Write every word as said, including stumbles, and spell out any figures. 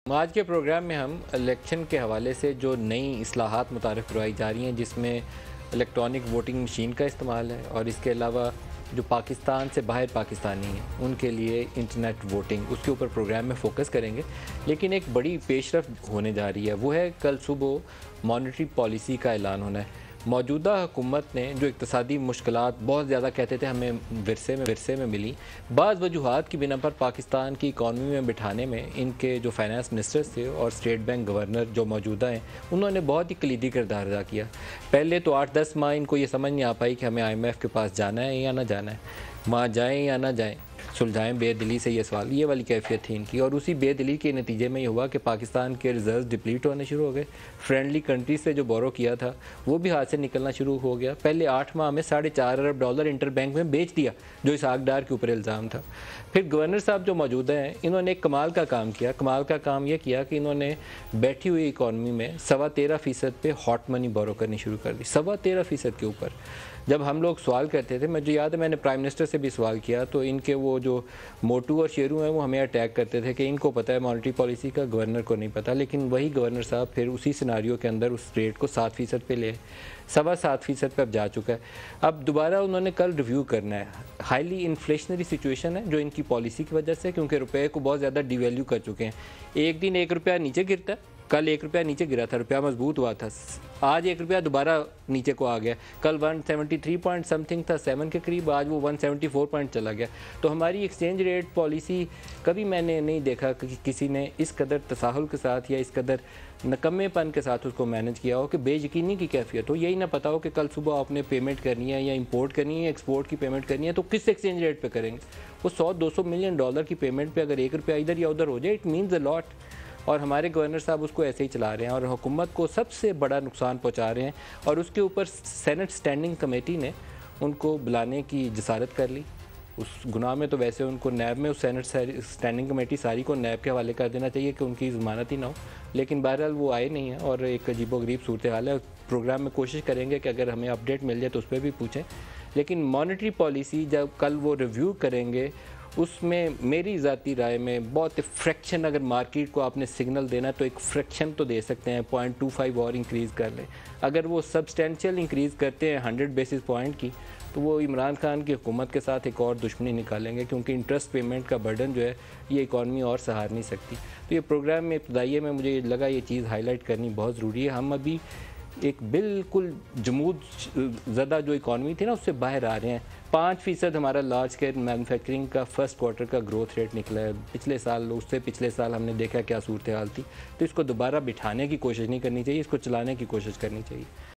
आज के प्रोग्राम में हम इलेक्शन के हवाले से जो नई इस्लाहात मुतारिफ़ करवाई जा रही हैं, जिसमें इलेक्ट्रॉनिक वोटिंग मशीन का इस्तेमाल है और इसके अलावा जो पाकिस्तान से बाहर पाकिस्तानी हैं उनके लिए इंटरनेट वोटिंग, उसके ऊपर प्रोग्राम में फ़ोकस करेंगे। लेकिन एक बड़ी पेशरफ होने जा रही है, वो है कल सुबह मॉनेटरी पॉलिसी का ऐलान होना है। मौजूदा हुकूमत ने जो इक़्तिसादी मुश्किलात बहुत ज़्यादा कहते थे हमें विरसे में विरसे में मिली, बाज़ वजूहात की बिना पर पाकिस्तान की इकॉनमी में बिठाने में इनके जो फाइनेंस मिनिस्टर्स थे और स्टेट बैंक गवर्नर जो मौजूदा हैं, उन्होंने बहुत ही कलीदी किरदार अदा किया। पहले तो आठ दस माह इनको ये समझ नहीं आ पाई कि हमें आई एम एफ़ के पास जाना है या ना जाना है, वहाँ जाएँ या ना जाएँ, सुलझाएँ बेदिली से ये सवाल, ये वाली कैफियत थी इनकी। और उसी बेदिली के नतीजे में ये हुआ कि पाकिस्तान के रिजर्व डिप्लीट होने शुरू हो गए। फ्रेंडली कंट्री से जो बोरो किया था वो भी हाथ से निकलना शुरू हो गया। पहले आठ माह में साढ़े चार अरब डॉलर इंटर बैंक में बेच दिया, जो इसहाक डार के ऊपर इल्ज़ाम था। फिर गवर्नर साहब जो मौजूदा हैं, इन्होंने एक कमाल का काम किया। कमाल का काम ये किया कि इन्होंने बैठी हुई इकॉनमी में सवा तेरह फ़ीसद पे हॉट मनी बोरो करनी शुरू कर दी, सवा तेरह फ़ीसद के ऊपर। जब हम लोग सवाल करते थे, मुझे याद है मैंने प्राइम मिनिस्टर से भी सवाल किया, तो इनके वो जो मोटू और शेरू हैं वो हमें अटैक करते थे कि इनको पता है मॉनेटरी पॉलिसी का, गवर्नर को नहीं पता। लेकिन वही गवर्नर साहब फिर उसी सिनारियो के अंदर उस रेट को सात फ़ीसद पे ले, सवा सात फ़ीसद पे अब जा चुका है। अब दोबारा उन्होंने कल रिव्यू करना है। हाईली इन्फ्लेशनरी सिचुएशन है जो इनकी पॉलिसी की वजह से, क्योंकि रुपये को बहुत ज़्यादा डिवैल्यू कर चुके हैं। एक दिन एक रुपया नीचे गिरता है, कल एक रुपया नीचे गिरा था, रुपया मजबूत हुआ था, आज एक रुपया दोबारा नीचे को आ गया। कल one seventy three point something था, सेवन के करीब, आज वो वन सेवेंटी फोर पॉइंट चला गया। तो हमारी एक्सचेंज रेट पॉलिसी कभी मैंने नहीं देखा कि किसी ने इस कदर तसाहुल के साथ या इस कदर नकम्मेपन के साथ उसको मैनेज किया हो कि बेयकीनी की कैफियत हो। यही ना पता हो कि कल सुबह आपने पेमेंट करनी है या इंपोर्ट करनी है या एक्सपोर्ट की पेमेंट करनी है तो किस एक्सचेंज रेट पे करेंगे। वो सौ दो सौ मिलियन डॉलर की पेमेंट पे अगर एक रुपया इधर या उधर हो जाए, इट मीन्स अ लॉट। और हमारे गवर्नर साहब उसको ऐसे ही चला रहे हैं और हुकूमत को सबसे बड़ा नुकसान पहुंचा रहे हैं। और उसके ऊपर सेनेट स्टैंडिंग कमेटी ने उनको बुलाने की जसारत कर ली। उस गुनाह में तो वैसे उनको नैब में, उस सेनेट स्टैंडिंग कमेटी सारी को नैब के हवाले कर देना चाहिए कि उनकी ज़मानत ही ना हो। लेकिन बहरहाल वो आए नहीं हैं और एक अजीबोगरीब सूरत हाल है। प्रोग्राम में कोशिश करेंगे कि अगर हमें अपडेट मिल जाए तो उस पर भी पूछें। लेकिन मॉनेटरी पॉलिसी जब कल वो रिव्यू करेंगे, उसमें मेरी ज़ाती राय में बहुत फ्रैक्शन, अगर मार्केट को आपने सिग्नल देना तो एक फ्रैक्शन तो दे सकते हैं, पॉइंट टू फाइव और इंक्रीज़ कर लें। अगर वो सब्सटेंशियल इंक्रीज़ करते हैं हंड्रेड बेसिस पॉइंट की, तो वो इमरान खान की हुकूमत के साथ एक और दुश्मनी निकालेंगे, क्योंकि इंटरेस्ट पेमेंट का बर्डन जो है ये इकॉनमी और सहार नहीं सकती। तो ये प्रोग्राम में इब्तदाइये में मुझे लगा ये चीज़ हाईलाइट करनी बहुत ज़रूरी है। हम अभी एक बिल्कुल जमूद ज़दा जो इकॉनमी थी ना, उससे बाहर आ रहे हैं। पाँच फ़ीसद हमारा लार्ज स्केल मैन्युफैक्चरिंग का फर्स्ट क्वार्टर का ग्रोथ रेट निकला है। पिछले साल, उससे पिछले साल हमने देखा क्या सूरत हाल थी। तो इसको दोबारा बिठाने की कोशिश नहीं करनी चाहिए, इसको चलाने की कोशिश करनी चाहिए।